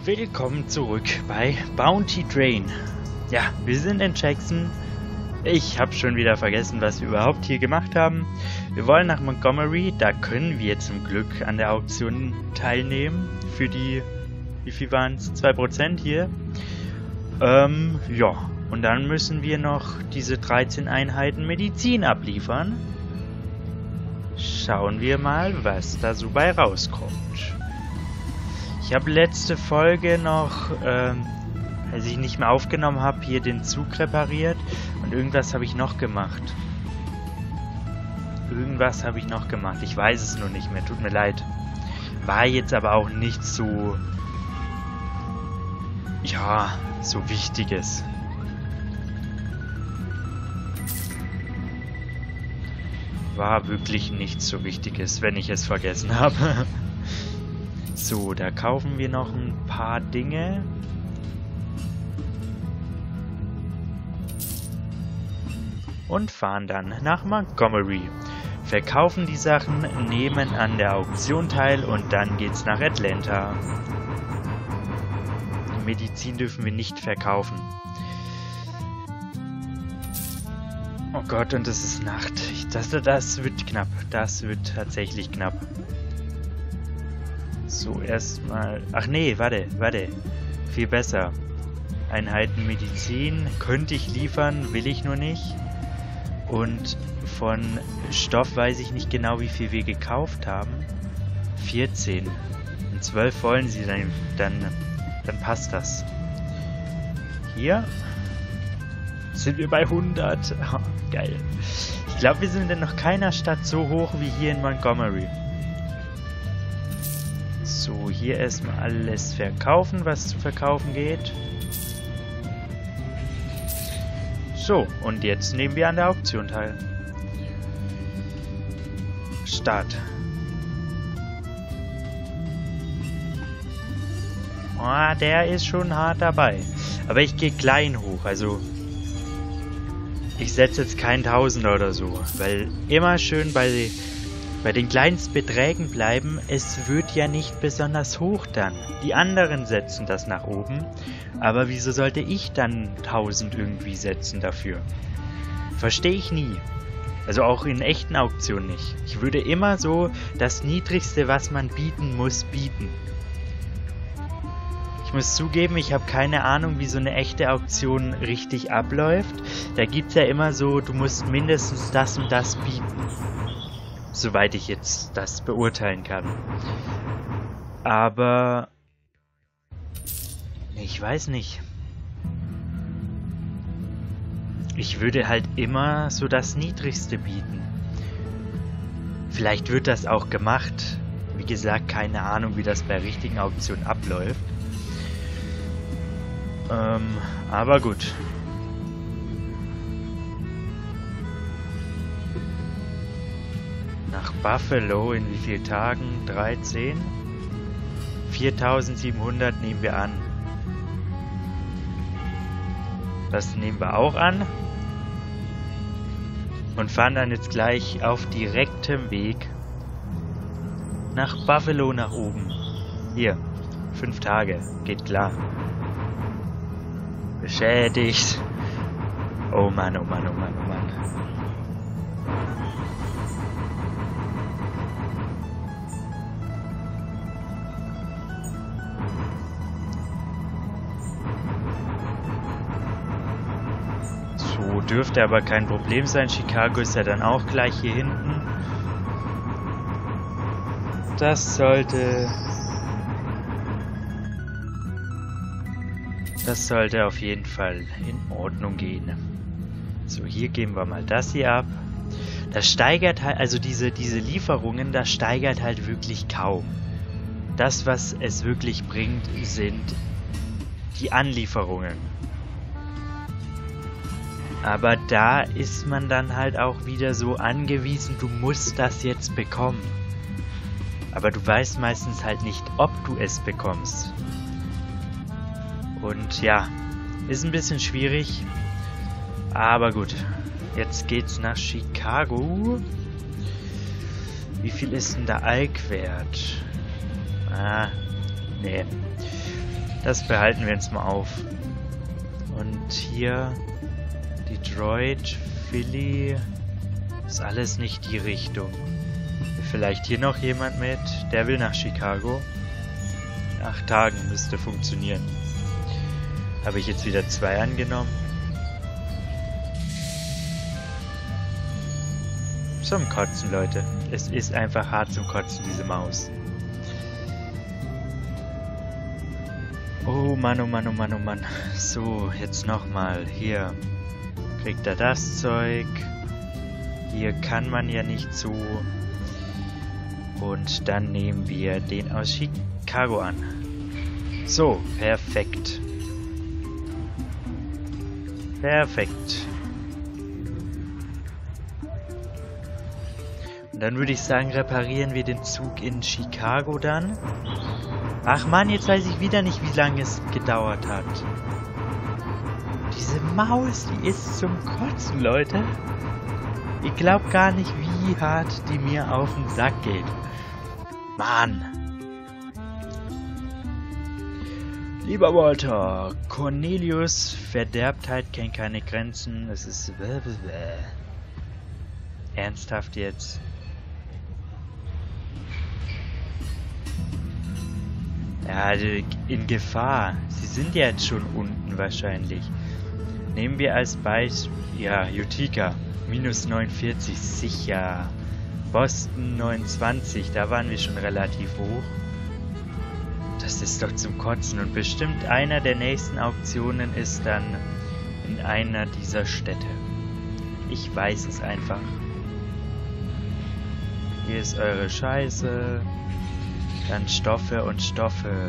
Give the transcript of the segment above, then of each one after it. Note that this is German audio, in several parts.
Willkommen zurück bei Bounty Train. Ja, wir sind in Jackson. Ich habe schon wieder vergessen, was wir überhaupt hier gemacht haben. Wir wollen nach Montgomery. Da können wir zum Glück an der Auktion teilnehmen. Für die, wie viel waren es? 2% hier. Ja, und dann müssen wir noch diese 13 Einheiten Medizin abliefern. Schauen wir mal, was da so bei rauskommt. Ich habe letzte Folge noch, als ich nicht mehr aufgenommen habe, hier den Zug repariert. Und irgendwas habe ich noch gemacht. Ich weiß es nur nicht mehr, tut mir leid. War jetzt aber auch nicht so, ja, so Wichtiges. War wirklich nichts so Wichtiges, wenn ich es vergessen habe. So, da kaufen wir noch ein paar Dinge. Und fahren dann nach Montgomery. Verkaufen die Sachen, nehmen an der Auktion teil und dann geht's nach Atlanta. Die Medizin dürfen wir nicht verkaufen. Oh Gott, und es ist Nacht. Das wird knapp. Das wird tatsächlich knapp. So, erstmal... Ach nee, warte. Viel besser. Einheiten Medizin könnte ich liefern, will ich nur nicht. Und von Stoff weiß ich nicht genau, wie viel wir gekauft haben. 14. Und 12 wollen sie dann passt das. Hier sind wir bei 100. Oh, geil. Ich glaube, wir sind in noch keiner Stadt so hoch wie hier in Montgomery. So, hier erstmal alles verkaufen, was zu verkaufen geht. So, und jetzt nehmen wir an der Auktion teil. Start. Ah, der ist schon hart dabei. Aber ich gehe klein hoch, also ich setze jetzt keinen Tausender oder so, weil immer schön bei den kleinsten Beträgen bleiben. Es wird ja nicht besonders hoch dann. Die anderen setzen das nach oben. Aber wieso sollte ich dann 1000 irgendwie setzen dafür? Verstehe ich nie. Also auch in echten Auktionen nicht. Ich würde immer so das Niedrigste, was man bieten muss, bieten. Ich muss zugeben, ich habe keine Ahnung, wie so eine echte Auktion richtig abläuft. Da gibt es ja immer so, du musst mindestens das und das bieten. Soweit ich jetzt das beurteilen kann. Aber ich weiß nicht. Ich würde halt immer so das Niedrigste bieten. Vielleicht wird das auch gemacht. Wie gesagt, keine Ahnung, wie das bei richtigen Auktionen abläuft. Aber gut. Nach Buffalo in wie vielen Tagen? 13? 4700 nehmen wir an. Das nehmen wir auch an. Und fahren dann jetzt gleich auf direktem Weg nach Buffalo nach oben. Hier, 5 Tage, geht klar. Beschädigt. Oh Mann, oh Mann, oh Mann, oh Mann. So, dürfte aber kein Problem sein. Chicago ist ja dann auch gleich hier hinten. Das sollte auf jeden Fall in Ordnung gehen. So, hier geben wir mal das hier ab. Das steigert halt, also diese Lieferungen, das steigert halt wirklich kaum. Das, was es wirklich bringt, sind die Anlieferungen. Aber da ist man dann halt auch wieder so angewiesen, du musst das jetzt bekommen. Aber du weißt meistens halt nicht, ob du es bekommst. Und ja, ist ein bisschen schwierig. Aber gut, jetzt geht's nach Chicago. Wie viel ist denn der Alkwert? Ah, nee. Das behalten wir uns mal auf. Und hier Detroit, Philly, ist alles nicht die Richtung. Vielleicht hier noch jemand mit, der will nach Chicago. In 8 Tagen müsste funktionieren. Habe ich jetzt wieder 2 angenommen. Zum Kotzen, Leute. Es ist einfach hart zum Kotzen, diese Maus. Oh Mann, oh Mann, oh Mann, oh Mann. So, jetzt nochmal. Hier kriegt er das Zeug. Hier kann man ja nicht so. Und dann nehmen wir den aus Chicago an. So, perfekt. Perfekt. Und dann würde ich sagen, reparieren wir den Zug in Chicago dann. Ach man, jetzt weiß ich wieder nicht, wie lange es gedauert hat. Diese Maus, die ist zum Kotzen, Leute. Ich glaube gar nicht, wie hart die mir auf den Sack geht. Mann. Lieber Walter, Cornelius, Verderbtheit kennt keine Grenzen. Es ist... Ernsthaft jetzt? Ja, also in Gefahr. Sie sind ja jetzt schon unten wahrscheinlich. Nehmen wir als Beispiel... Ja, Utica. Minus 49, sicher. Boston 29, da waren wir schon relativ hoch. Das ist doch zum Kotzen. Und bestimmt einer der nächsten Auktionen ist dann in einer dieser Städte. Ich weiß es einfach. Hier ist eure Scheiße. Dann Stoffe und Stoffe.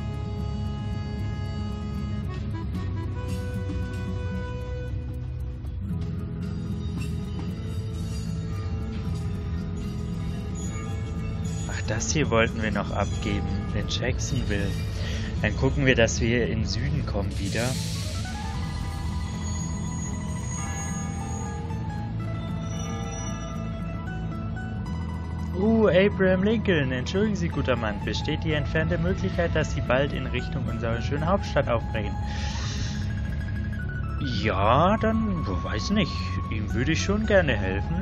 Ach, das hier wollten wir noch abgeben. In Jacksonville. Dann gucken wir, dass wir in den Süden kommen wieder. Abraham Lincoln, entschuldigen Sie, guter Mann, besteht die entfernte Möglichkeit, dass Sie bald in Richtung unserer schönen Hauptstadt aufbrechen? Ja, dann, weiß nicht, ihm würde ich schon gerne helfen.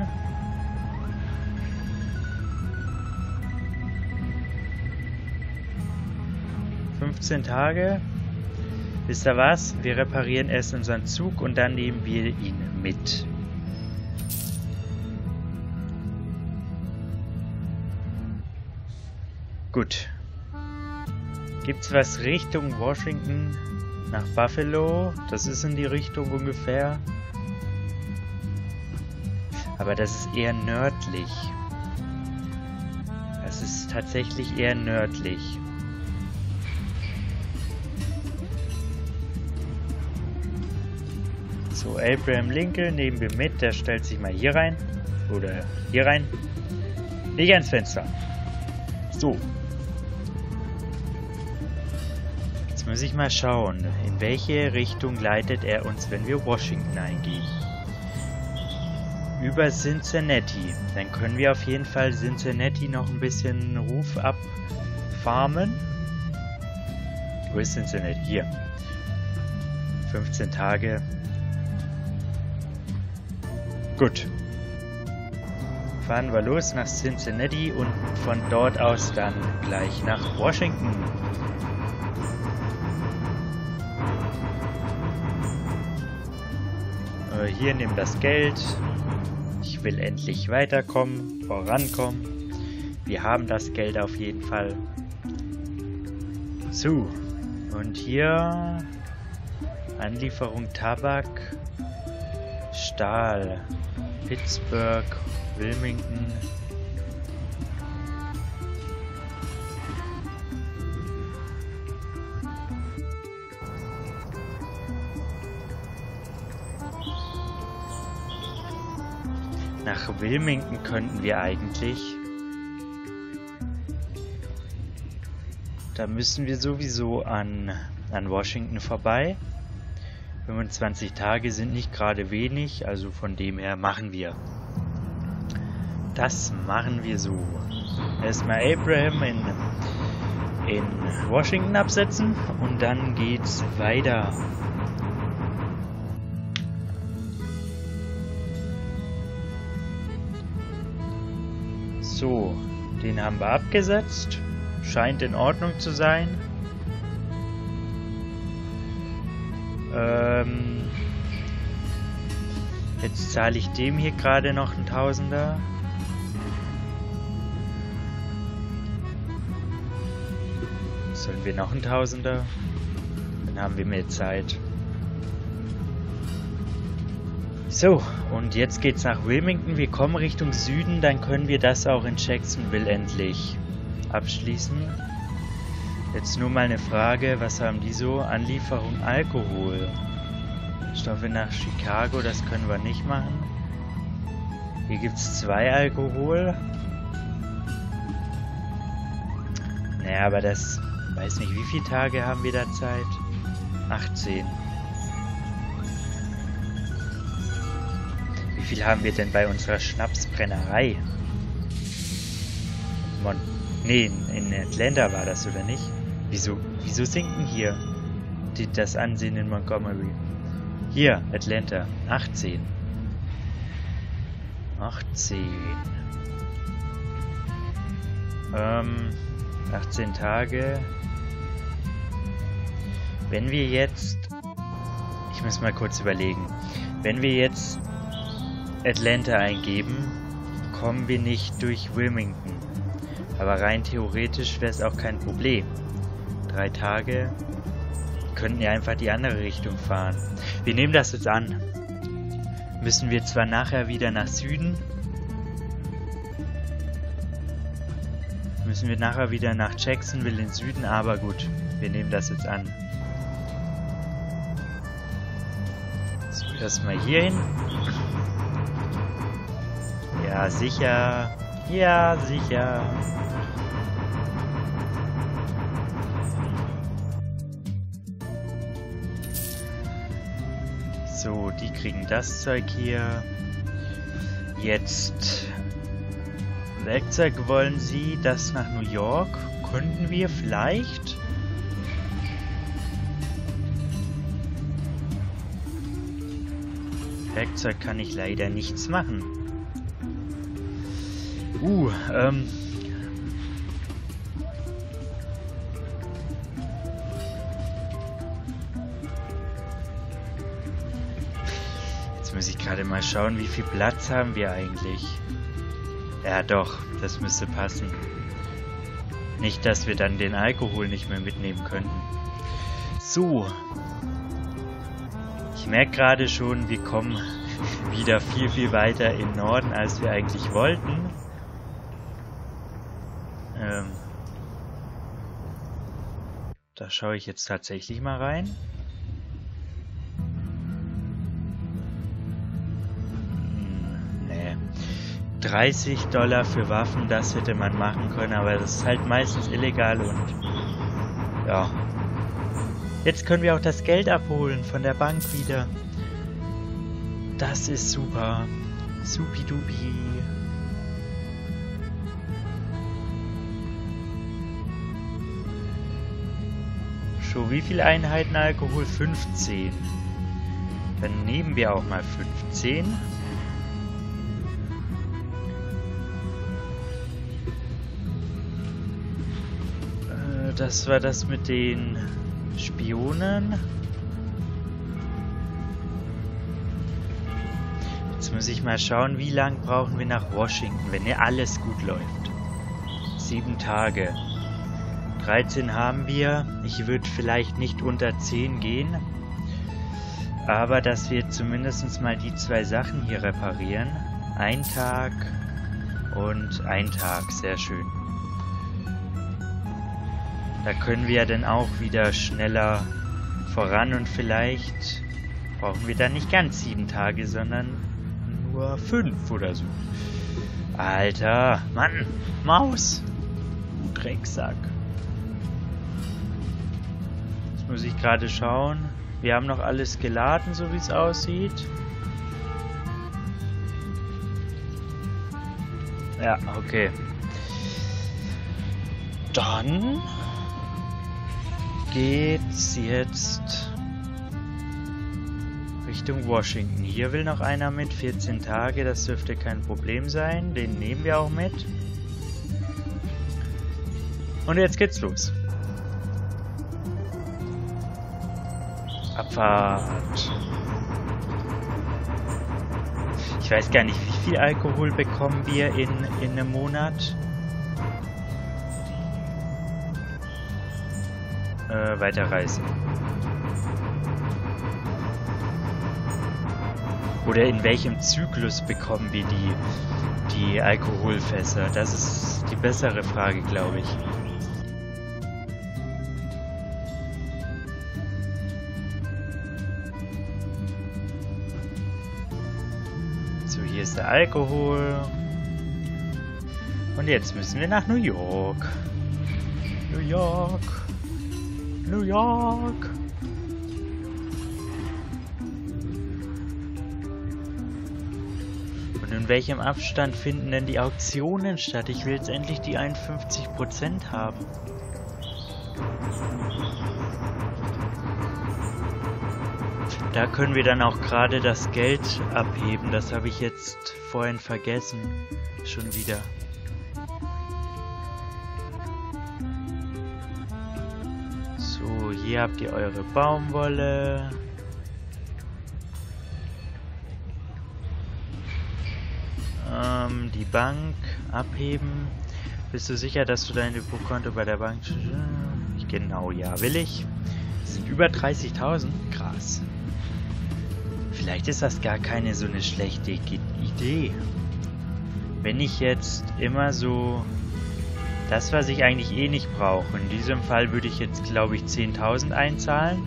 ...15 Tage. Wisst ihr was? Wir reparieren erst unseren Zug und dann nehmen wir ihn mit. Gut. Gibt's was Richtung Washington nach Buffalo? Das ist in die Richtung ungefähr. Aber das ist eher nördlich. Das ist tatsächlich eher nördlich. So, Abraham Lincoln nehmen wir mit. Der stellt sich mal hier rein. Oder hier rein. Nicht ans Fenster. So. Jetzt muss ich mal schauen, in welche Richtung leitet er uns, wenn wir Washington eingeben. Über Cincinnati. Dann können wir auf jeden Fall Cincinnati noch ein bisschen Ruf abfarmen. Wo ist Cincinnati? Hier. 15 Tage. Gut. Fahren wir los nach Cincinnati und von dort aus dann gleich nach Washington. Hier nimm das Geld. Ich will endlich weiterkommen, vorankommen. Wir haben das Geld auf jeden Fall. So. Und hier Anlieferung Tabak, Stahl, Pittsburgh, Wilmington. Nach Wilmington könnten wir eigentlich. Da müssen wir sowieso an Washington vorbei. 25 Tage sind nicht gerade wenig, also von dem her machen wir. Das machen wir so. Erstmal Abraham in Washington absetzen und dann geht's weiter. So, den haben wir abgesetzt. Scheint in Ordnung zu sein. Jetzt zahle ich dem hier gerade noch einen Tausender. Sollen wir noch einen Tausender? Dann haben wir mehr Zeit. So, und jetzt geht's nach Wilmington. Wir kommen Richtung Süden, dann können wir das auch in Jacksonville endlich abschließen. Jetzt nur mal eine Frage, was haben die so? Anlieferung Alkohol. Stoffe nach Chicago, das können wir nicht machen. Hier gibt es 2 Alkohol. Naja, aber das... Weiß nicht, wie viele Tage haben wir da Zeit? 18. Wie viel haben wir denn bei unserer Schnapsbrennerei? Nee, in Atlanta war das, oder nicht? Wieso sinken hier das Ansehen in Montgomery? Hier, Atlanta, 18. 18 Tage. Wenn wir jetzt... Ich muss mal kurz überlegen. Wenn wir jetzt Atlanta eingeben, kommen wir nicht durch Wilmington. Aber rein theoretisch wäre es auch kein Problem. 3 Tage könnten ja einfach die andere Richtung fahren. Wir nehmen das jetzt an. Müssen wir zwar nachher wieder nach Süden. Müssen wir nachher wieder nach Jacksonville in Süden, aber gut, wir nehmen das jetzt an. So, erstmal hier hin. Ja, sicher. Ja, sicher. So, die kriegen das Zeug hier. Jetzt Werkzeug wollen sie, das nach New York. Könnten wir vielleicht? Werkzeug kann ich leider nichts machen. Jetzt muss ich gerade mal schauen, wie viel Platz haben wir eigentlich. Ja doch, das müsste passen. Nicht, dass wir dann den Alkohol nicht mehr mitnehmen könnten. So. Ich merke gerade schon, wir kommen wieder viel, viel weiter in Norden, als wir eigentlich wollten. Da schaue ich jetzt tatsächlich mal rein. Nee. $30 für Waffen, das hätte man machen können, aber das ist halt meistens illegal und ja. Jetzt können wir auch das Geld abholen von der Bank wieder. Das ist super. Supidupi. So, wie viele Einheiten Alkohol? 15. Dann nehmen wir auch mal 15. Das war das mit den Spionen. Jetzt muss ich mal schauen, wie lang brauchen wir nach Washington, wenn hier alles gut läuft. 7 Tage. 13 haben wir. Ich würde vielleicht nicht unter 10 gehen. Aber dass wir zumindest mal die 2 Sachen hier reparieren. 1 Tag und 1 Tag. Sehr schön. Da können wir dann auch wieder schneller voran und vielleicht brauchen wir dann nicht ganz 7 Tage, sondern nur 5 oder so. Alter, Mann, Maus, du Drecksack. Jetzt muss ich gerade schauen. Wir haben noch alles geladen, so wie es aussieht. Ja, okay. Dann geht's jetzt Richtung Washington. Hier will noch einer mit, 14 Tage, das dürfte kein Problem sein. Den nehmen wir auch mit. Und jetzt geht's los. Abfahrt. Ich weiß gar nicht, wie viel Alkohol bekommen wir in einem Monat. Weiterreisen. Oder in welchem Zyklus bekommen wir die Alkoholfässer? Das ist die bessere Frage, glaube ich. So, hier ist der Alkohol. Und jetzt müssen wir nach New York. New York. New York. Und in welchem Abstand finden denn die Auktionen statt? Ich will jetzt endlich die 51% haben. Da können wir dann auch gerade das Geld abheben. Das habe ich jetzt vorhin vergessen. Schon wieder. So, hier habt ihr eure Baumwolle. Die Bank abheben. Bist du sicher, dass du dein Depotkonto bei der Bank... Genau, ja, will ich. Das sind über 30.000. Krass. Vielleicht ist das gar keine so eine schlechte Idee. Wenn ich jetzt immer so... Das, was ich eigentlich eh nicht brauche. In diesem Fall würde ich jetzt, glaube ich, 10.000 einzahlen.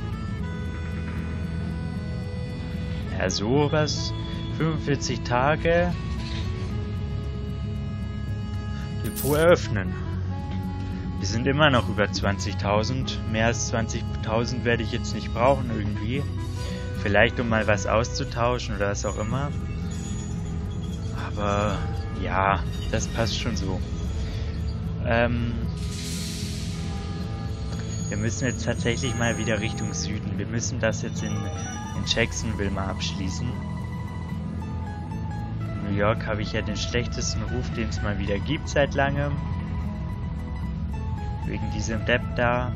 Ja, sowas. 45 Tage. Depot eröffnen. Wir sind immer noch über 20.000. Mehr als 20.000 werde ich jetzt nicht brauchen irgendwie. Vielleicht um mal was auszutauschen oder was auch immer. Aber ja, das passt schon so. Wir müssen jetzt tatsächlich mal wieder Richtung Süden. Wir müssen das jetzt in Jacksonville mal abschließen. In New York habe ich ja den schlechtesten Ruf, den es mal wieder gibt seit langem. Wegen diesem Depp da.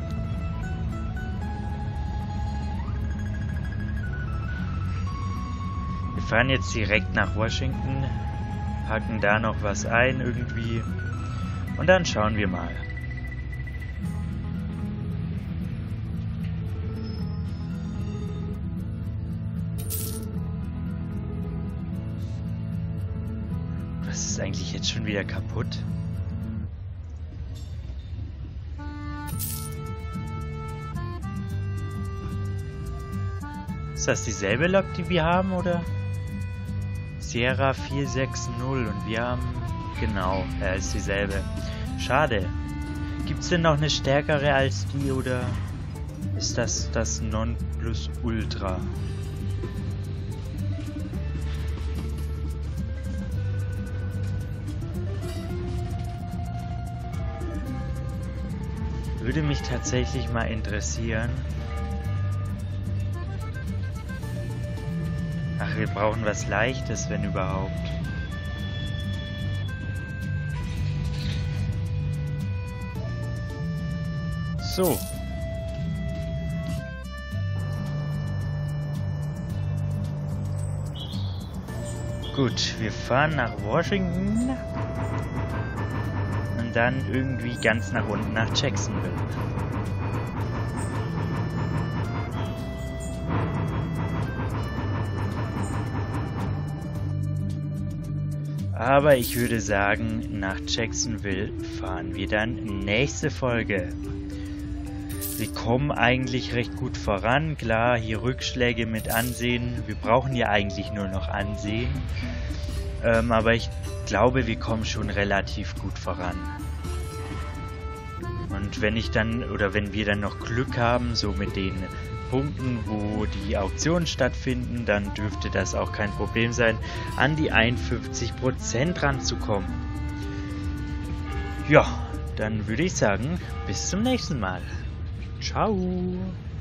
Wir fahren jetzt direkt nach Washington, packen da noch was ein irgendwie und dann schauen wir mal. Was ist eigentlich jetzt schon wieder kaputt? Ist das dieselbe Lok, die wir haben, oder? Sierra 460 und wir haben... Genau, ist dieselbe. Schade. Gibt's denn noch eine stärkere als die, oder ist das das Nonplusultra? Würde mich tatsächlich mal interessieren. Ach, wir brauchen was Leichtes, wenn überhaupt. So. Gut, wir fahren nach Washington. Und dann irgendwie ganz nach unten nach Jacksonville. Aber ich würde sagen, nach Jacksonville fahren wir dann nächste Folge. Wir kommen eigentlich recht gut voran. Klar, hier Rückschläge mit Ansehen. Wir brauchen ja eigentlich nur noch Ansehen. Aber ich glaube, wir kommen schon relativ gut voran. Und wenn ich dann, oder wenn wir dann noch Glück haben, so mit den Punkten, wo die Auktionen stattfinden, dann dürfte das auch kein Problem sein, an die 51% ranzukommen. Ja, dann würde ich sagen, bis zum nächsten Mal. Ciao.